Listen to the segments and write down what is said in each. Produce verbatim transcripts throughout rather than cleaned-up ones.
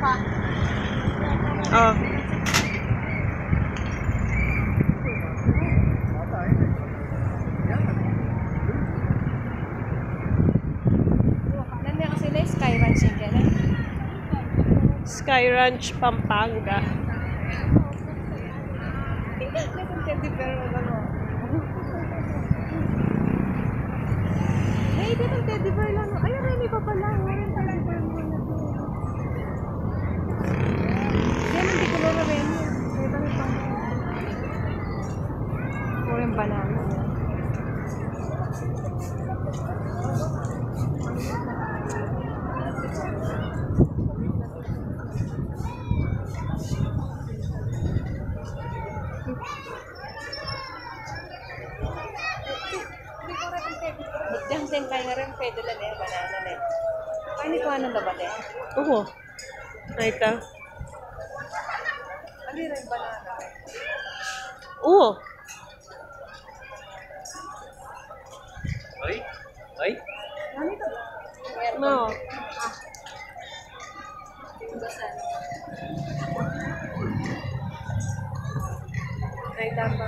Oh. Sky Ranch yung kaya. Sky Ranch, Pampanga. Hey, dito ang teddy bear lang. Ayun, may iba pala. Ayun, teddy bear mo na to. Yan, hindi ko na rin. May iba na pang purang banana. Diyan din kaya nga rin pwede lang eh, banana na eh. Paano ko anong labat eh? Oo. Ay, ito. Ano rin banana eh? Oo. Ay? Ay? Ano ito? No. Ah. Basan. Ay, tama.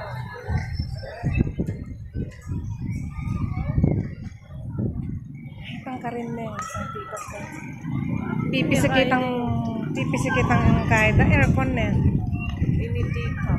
Ka rin na eh, sa tikas na. Pipisikitang, pipisikitang kahit na aircon na eh. Initika.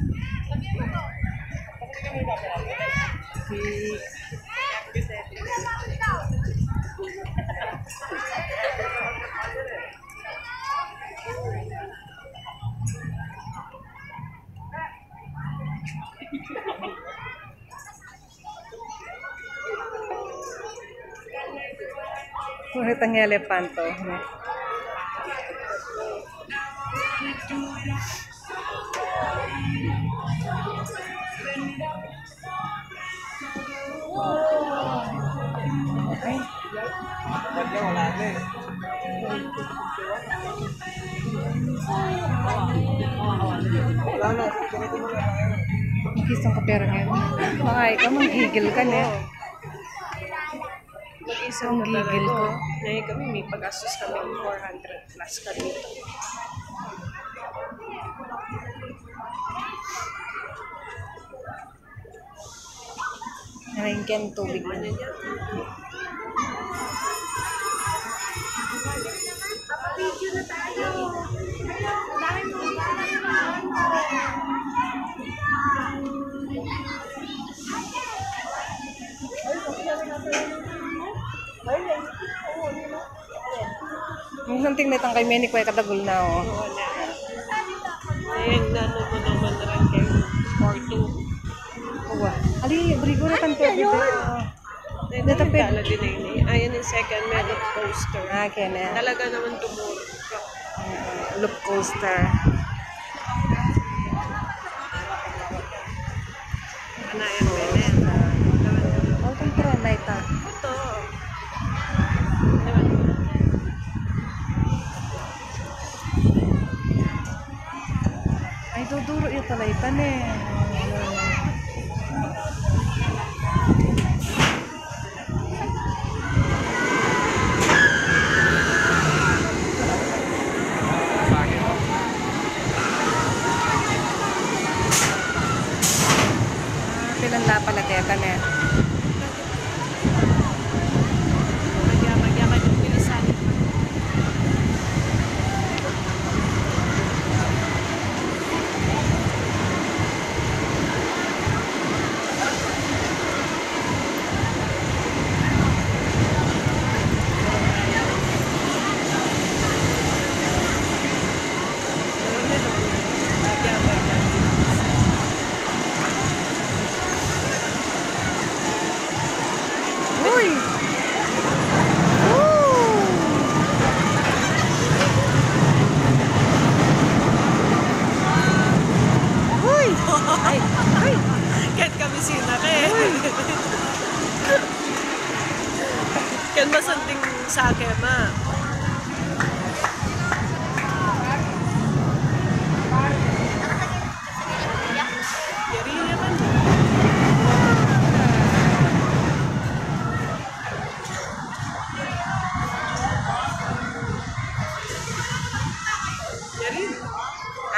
Kulit ang elepanto. Okay. Isang kapera ngayon. Baka ikaw manghigil ka na. Mag-isang gigil ko. Ngayon kami, may pag-asos kami four hundred plus kami. Naringgan tubig na. Video na tayo. Dahil mo Yung something na itang kay Menik ko ay katagol na oh. Ayun, nano mo naman rin kayo. Porto. Uwa. Ali, brigo na tanto dito. Natapid. Dala din na yun eh. Ayan yung second metal coaster. Ah, kaya na. Talaga naman tumuro. Uh, loop coaster. Ano yung menet? Oh, itong tira na ito. Ito. Ay, duduro yung talaitan eh. Pinanla pala tetan eh. Magya-magya kayo bilisan.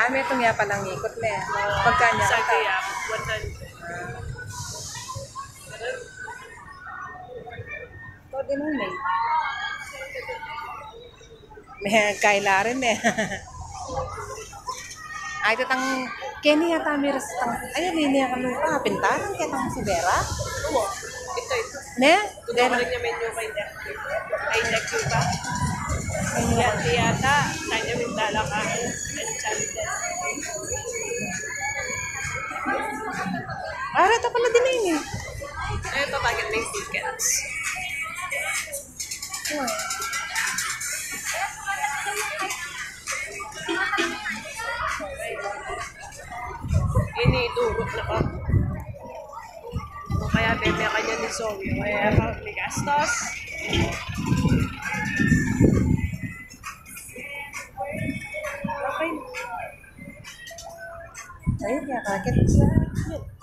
Ah, may itong yapa lang ikot na eh. Pagkanya Sa ka. kaya, one hundred. Ito din ang may. May kaila rin eh. Ay, ito tang... Kenny yata may restang... Ayun, hindi niya kami pa. Pintaran kaya tang si Vera. Oo. Ito, ito. Ne? Ito Then, ko rin niya medyo kay Jack. Ay, Jack yung ba? Yata, yata. Kanya may dala ka. Enchanted. ah, ito pala din yun eh. Ay, ito, bakit may tickets? Oh. Iniidurot na ka. O kaya bebe kanya ni Zoe. Kaya may gastos. Okay. Ayun, kaya kakit siya.